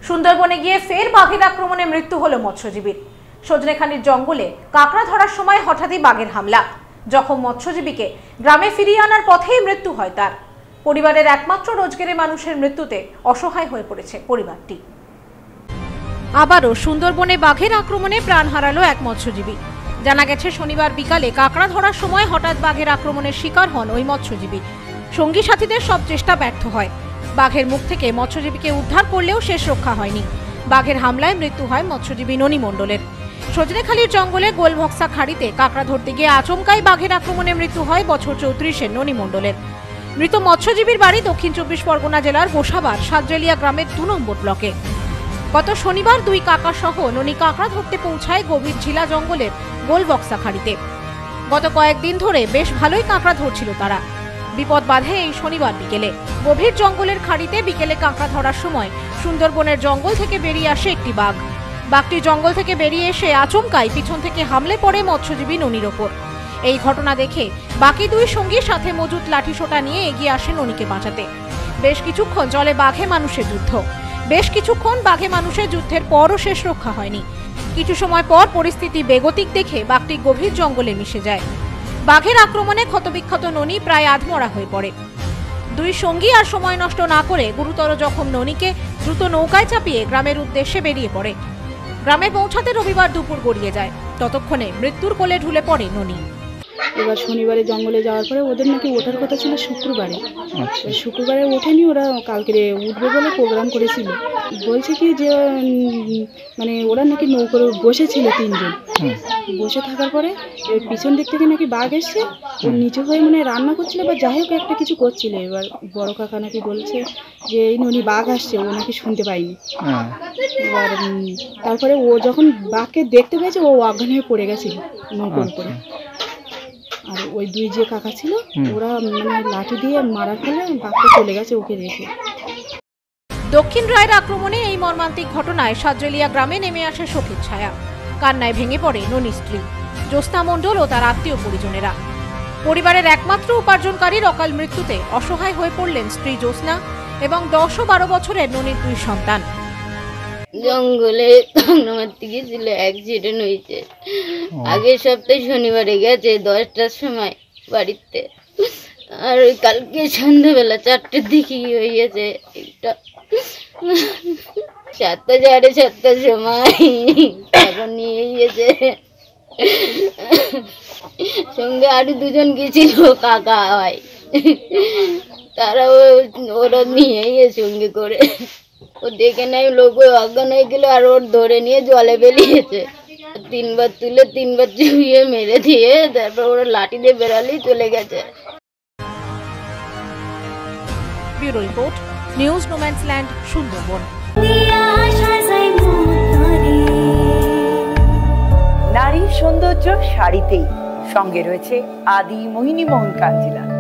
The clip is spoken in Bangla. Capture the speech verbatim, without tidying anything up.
সুন্দরবনে গিয়ে ফের বাঘের আক্রমণে মৃত্যু হলো মৎস্যজীবীর। সজনেখালির জঙ্গলে কাঁকড়া ধরার সময় হঠাৎই বাঘের হামলা। জখম মৎস্যজীবীকে গ্রামে ফিরিয়ে আনার পথেই মৃত্যু হয় তার। পরিবারের একমাত্র রোজগারের মানুষের মৃত্যুতে অসহায় হয়ে পড়েছে পরিবারটি। আবারও সুন্দরবনে বাঘের আক্রমণে প্রাণ হারালো এক মৎস্যজীবী। জানা গেছে, শনিবার বিকালে কাঁকড়া ধরার সময় হঠাৎ বাঘের আক্রমণের শিকার হন ওই মৎস্যজীবী। সঙ্গী সাথীদের সব চেষ্টা ব্যর্থ হয়। বাঘের মুখ থেকে মৎস্যজীবীকে উদ্ধার করলেও শেষ রক্ষা হয়নি। বাঘের হামলায় মৃত্যু হয় মৎস্যজীবী ননী মণ্ডলের। সজনেখালির জঙ্গলে গোলভক্সা খাড়িতে কাঁকড়া ধরতে গিয়ে আচমকাই বাঘের আক্রমণে মৃত্যু হয় বছর চৌত্রিশের ননী মণ্ডলের। মৃত মৎস্যজীবীর বাড়ি দক্ষিণ চব্বিশ পরগনা জেলার গোসাবার সাতজেলিয়া গ্রামের দু নম্বর ব্লকে। গত শনিবার দুই কাকা সহ ননী কাঁকড়া ধরতে পৌঁছায় গভীর ঝিলা জঙ্গলের গোলভক্সা খাড়িতে। গত কয়েকদিন ধরে বেশ ভালোই কাঁকড়া ধরছিল তারা। বিপদ বাধে এই শনিবার বিকেলে। গভীর জঙ্গলের খাড়িতে বিকেলে কাঁকড়া ধরার সময় সুন্দরবনের জঙ্গল থেকে বেরিয়ে আসে একটি বাঘ। বাঘটি জঙ্গল থেকে বেরিয়ে এসে আচমকাই পিছন থেকে হামলে পড়ে মৎস্যজীবী ননীর ওপর। এই ঘটনা দেখে বাকি দুই সঙ্গীর সাথে মজুত লাঠিসোঁটা নিয়ে এগিয়ে আসে ননীকে বাঁচাতে। বেশ কিছুক্ষণ চলে বাঘে মানুষের যুদ্ধ। বেশ কিছুক্ষণ বাঘে মানুষের যুদ্ধের পরও শেষ রক্ষা হয়নি। কিছু সময় পর পরিস্থিতি বেগতিক দেখে বাঘটি গভীর জঙ্গলে মিশে যায়। বাঘের আক্রমণে ক্ষতবিক্ষত ননী প্রায় আধমরা হয়ে পড়ে। দুই সঙ্গী আর সময় নষ্ট না করে গুরুতর জখম ননীকে দ্রুত নৌকায় চাপিয়ে গ্রামের উদ্দেশ্যে বেরিয়ে পড়ে। গ্রামে পৌঁছাতে রবিবার দুপুর গড়িয়ে যায়। ততক্ষণে মৃত্যুর কোলে ঢুলে পড়ে ননী। এবার শনিবারে জঙ্গলে যাওয়ার পরে ওদের নাকি ওঠার কথা ছিল শুক্রবারে। শুক্রবারে ওঠেনি, ওরা কালকে উঠবে বলে প্রোগ্রাম করেছিল। বলছে কি যে মানে ওরা নাকি নৌকোর বসেছিল তিনজন, বসে থাকার পরে পিছন দিক থেকে নাকি বাঘ এসছে, ওর নিচু হয়ে মানে রান্না করছিল বা যাই হোক একটা কিছু করছিল। এবার বড় কাকা নাকি বলছে যে এই ননী বাঘ আসছে, ও নাকি শুনতে পায়নি। এবার তারপরে ও যখন বাঘকে দেখতে পেয়েছে ও অজ্ঞান হয়ে পড়ে গেছিল নৌকোর উপরে। আর ওই দুই যে কাকা ছিল ওরা মানে লাঠি দিয়ে মারার ফলে বাঘটা চলে গেছে ওকে রেখে। দক্ষিণ রায়ের আক্রমণে এই মর্মান্তিক ঘটনায় সাতজেলিয়া গ্রামে নেমে আসে শোকের ছায়া। কান্নায় ভেঙে পড়ে ননী স্ত্রী জ্যোৎস্না মণ্ডল ও তার আত্মীয় পরিজনেরা। পরিবারের একমাত্র উপার্জনকারীর অকাল মৃত্যুতে অসহায় হয়ে পড়লেন স্ত্রী জ্যোৎস্না এবং দশ ও বারো বছরের ননীর দুই সন্তান। জঙ্গলে কাঁকড়া মারতে গেছিল, অ্যাক্সিডেন্ট হয়েছে। আগের সপ্তাহে শনিবারে গেছে দশটার সময় বাড়িতে, আর ওই কালকে সন্ধ্যাবেলা চারটের দিকে হয়েছে একটা সাতটা সাড়ে সাতটার সময় এখন নিয়ে গিয়েছে। সঙ্গে আরো দুজন গেছিল কাকা হয়, তারাও ওরা নিয়ে গিয়ে সঙ্গে করে। ও দেখে নাই লোক ওই অজ্ঞান হয়ে গেল, আর ওর ধরে নিয়ে জলে বেরিয়েছে। তিনবার তুলে তিনবার চুইয়ে মেরে দিয়ে তারপর ওরা লাঠি দিয়ে বেরালেই চলে গেছে। Bureau report, news no man's land, Sundarban. নারী সৌন্দর্য শাড়িতেই, সঙ্গে রয়েছে আদি মোহিনী মোহন কাঞ্জিলা।